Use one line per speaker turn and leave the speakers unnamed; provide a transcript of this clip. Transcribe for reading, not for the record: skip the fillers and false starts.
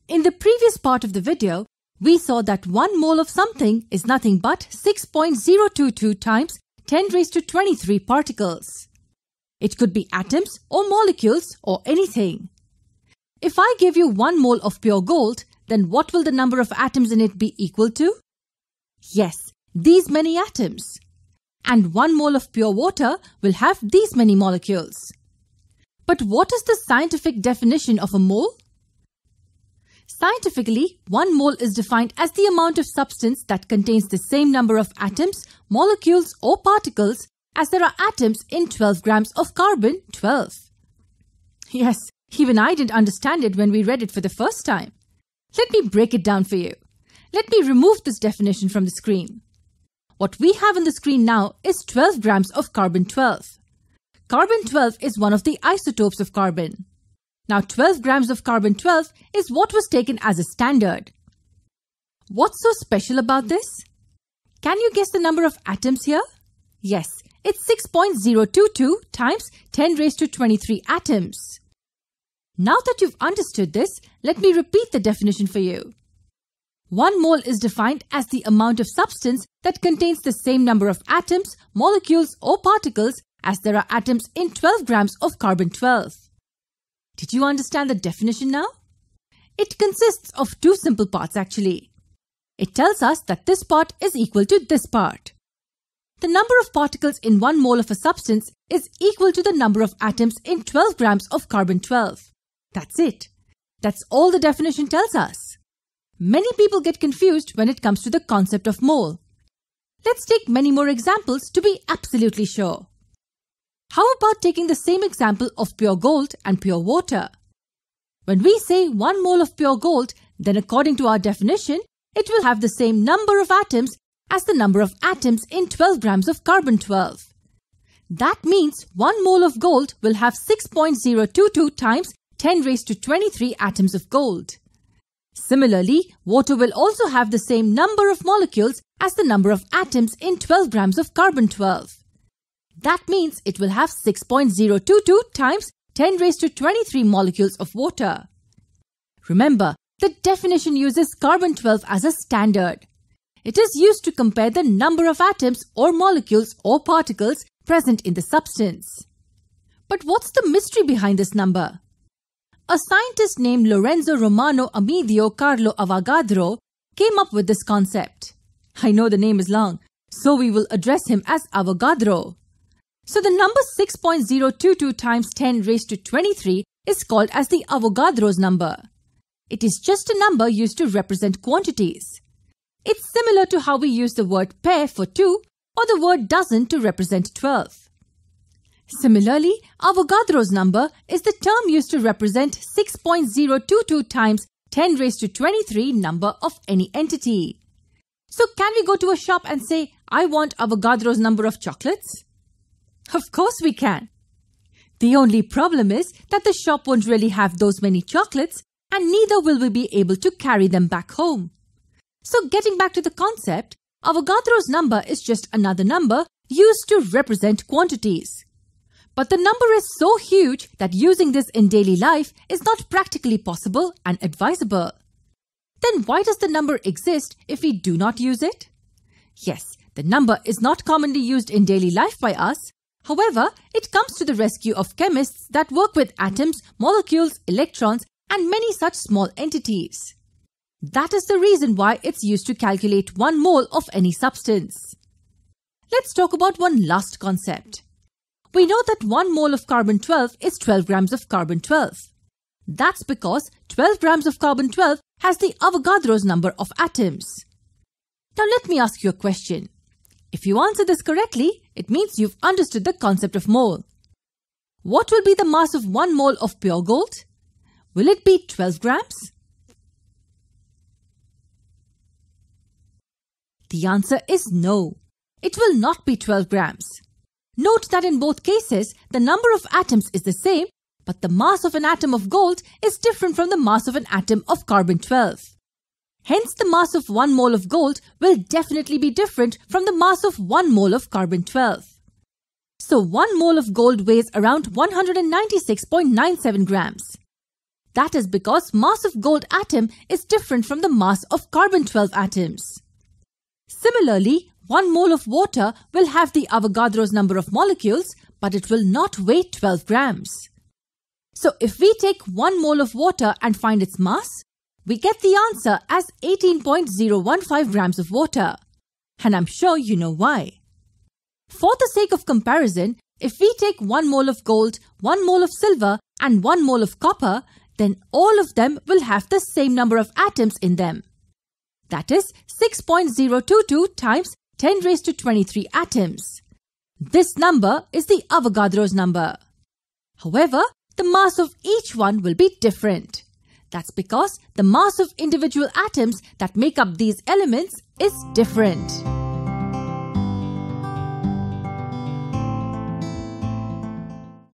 In the previous part of the video, we saw that 1 mole of something is nothing but 6.022 times 10 raised to 23 particles. It could be atoms or molecules or anything. If I give you 1 mole of pure gold, then what will the number of atoms in it be equal to? Yes, these many atoms. And 1 mole of pure water will have these many molecules. But what is the scientific definition of a mole? Scientifically, 1 mole is defined as the amount of substance that contains the same number of atoms, molecules or particles as there are atoms in 12 grams of carbon-12. Yes, even I didn't understand it when we read it for the first time. Let me break it down for you. Let me remove this definition from the screen. What we have on the screen now is 12 grams of carbon-12. Carbon-12 is one of the isotopes of carbon. Now 12 grams of carbon-12 is what was taken as a standard. What's so special about this? Can you guess the number of atoms here? Yes, it's 6.022 times 10 raised to 23 atoms. Now that you've understood this, let me repeat the definition for you. 1 mole is defined as the amount of substance that contains the same number of atoms, molecules or particles as there are atoms in 12 grams of carbon-12. Did you understand the definition now? It consists of 2 simple parts actually. It tells us that this part is equal to this part. The number of particles in 1 mole of a substance is equal to the number of atoms in 12 grams of carbon-12. That's it. That's all the definition tells us. Many people get confused when it comes to the concept of mole. Let's take many more examples to be absolutely sure. How about taking the same example of pure gold and pure water? When we say 1 mole of pure gold, then according to our definition, it will have the same number of atoms as the number of atoms in 12 grams of carbon-12. That means 1 mole of gold will have 6.022 times 10 raised to 23 atoms of gold. Similarly, water will also have the same number of molecules as the number of atoms in 12 grams of carbon-12. That means it will have 6.022 times 10 raised to 23 molecules of water. Remember, the definition uses carbon-12 as a standard. It is used to compare the number of atoms or molecules or particles present in the substance. But what's the mystery behind this number? A scientist named Lorenzo Romano Amedeo Carlo Avogadro came up with this concept. I know the name is long, so we will address him as Avogadro. So the number 6.022 times 10 raised to 23 is called as the Avogadro's number. It is just a number used to represent quantities. It's similar to how we use the word pair for 2 or the word dozen to represent 12. Similarly, Avogadro's number is the term used to represent 6.022 times 10 raised to 23 number of any entity. So can we go to a shop and say, I want Avogadro's number of chocolates? Of course we can. The only problem is that the shop won't really have those many chocolates and neither will we be able to carry them back home. So getting back to the concept, Avogadro's number is just another number used to represent quantities. But the number is so huge that using this in daily life is not practically possible and advisable. Then why does the number exist if we do not use it? Yes, the number is not commonly used in daily life by us. However, it comes to the rescue of chemists that work with atoms, molecules, electrons, and many such small entities. That is the reason why it's used to calculate 1 mole of any substance. Let's talk about one last concept. We know that 1 mole of carbon-12 is 12 grams of carbon-12. That's because 12 grams of carbon-12 has the Avogadro's number of atoms. Now let me ask you a question. If you answer this correctly, it means you've understood the concept of mole. What will be the mass of 1 mole of pure gold? Will it be 12 grams? The answer is no. It will not be 12 grams. Note that in both cases, the number of atoms is the same, but the mass of an atom of gold is different from the mass of an atom of carbon-12. Hence, the mass of 1 mole of gold will definitely be different from the mass of 1 mole of carbon-12. So 1 mole of gold weighs around 196.97 grams. That is because mass of gold atom is different from the mass of carbon-12 atoms. Similarly, 1 mole of water will have the Avogadro's number of molecules, but it will not weigh 12 grams. So if we take 1 mole of water and find its mass, we get the answer as 18.015 grams of water. And I'm sure you know why. For the sake of comparison, if we take 1 mole of gold, 1 mole of silver and 1 mole of copper, then all of them will have the same number of atoms in them. That is 6.022 times 10 raised to 23 atoms. This number is the Avogadro's number. However, the mass of each one will be different. That's because the mass of individual atoms that make up these elements is different.